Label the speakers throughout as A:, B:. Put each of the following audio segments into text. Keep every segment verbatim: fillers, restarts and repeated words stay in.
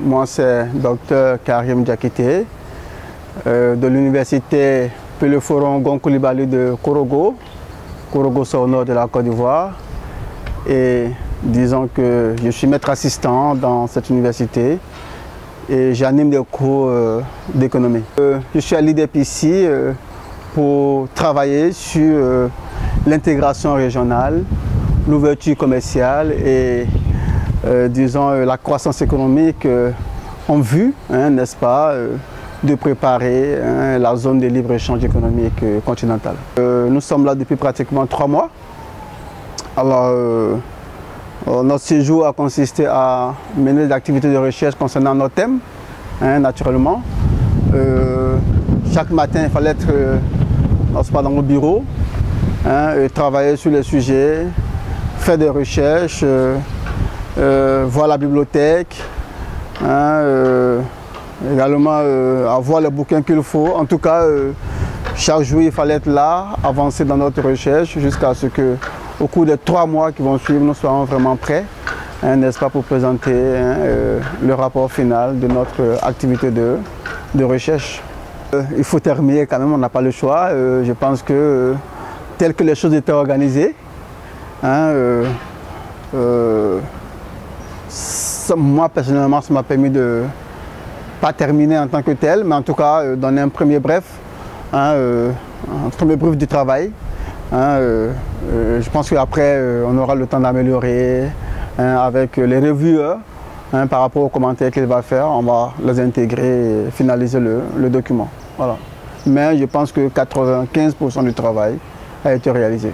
A: moi c'est docteur Karim Diakité euh, de l'université Pelleforon Gonkoulibaly de Korogo. Korogo, c'est au nord de la Côte d'Ivoire. Et disons que je suis maître assistant dans cette université et j'anime des cours euh, d'économie. Euh, je suis à l'I D E P ici euh, pour travailler sur euh, l'intégration régionale, l'ouverture commerciale et euh, disons euh, la croissance économique euh, en vue, hein, n'est-ce pas, euh, de préparer hein, la zone de libre-échange économique euh, continentale. Euh, nous sommes là depuis pratiquement trois mois. Alors, euh, notre séjour a consisté à mener des activités de recherche concernant nos thèmes, hein, naturellement. Euh, chaque matin, il fallait être euh, pas dans le bureau, hein, et travailler sur les sujets, faire des recherches, euh, euh, voir la bibliothèque, hein, euh, également euh, avoir les bouquins qu'il faut. En tout cas, euh, chaque jour, il fallait être là, avancer dans notre recherche jusqu'à ce que, au cours des trois mois qui vont suivre, nous soyons vraiment prêts, hein, n'est-ce pas, pour présenter hein, euh, le rapport final de notre activité de, de recherche. Euh, il faut terminer quand même, on n'a pas le choix. Euh, je pense que, euh, tel que les choses étaient organisées, hein, euh, euh, ça, moi personnellement, ça m'a permis de pas terminer en tant que tel, mais en tout cas euh, donner un premier bref, hein, euh, un premier brief du travail. Hein, euh, euh, je pense qu'après, euh, on aura le temps d'améliorer hein, avec les revueurs hein, par rapport aux commentaires qu'il va faire. On va les intégrer et finaliser le, le document. Voilà. Mais je pense que quatre-vingt-quinze pour cent du travail a été réalisé.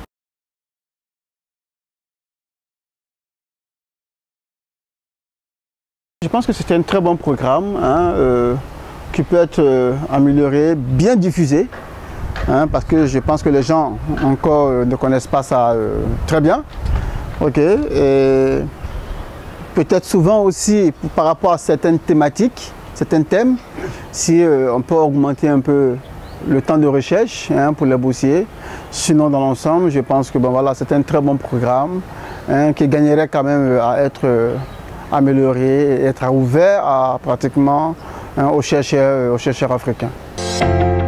A: Je pense que c'était un très bon programme hein, euh, qui peut être euh, amélioré, bien diffusé. Hein, parce que je pense que les gens encore euh, ne connaissent pas ça euh, très bien. Okay. Et peut-être souvent aussi par rapport à certaines thématiques, certains thèmes, si euh, on peut augmenter un peu le temps de recherche hein, pour les boursiers. Sinon dans l'ensemble, je pense que bon, voilà, c'est un très bon programme hein, qui gagnerait quand même à être euh, amélioré et être ouvert à, pratiquement hein, aux chercheurs, aux chercheurs africains.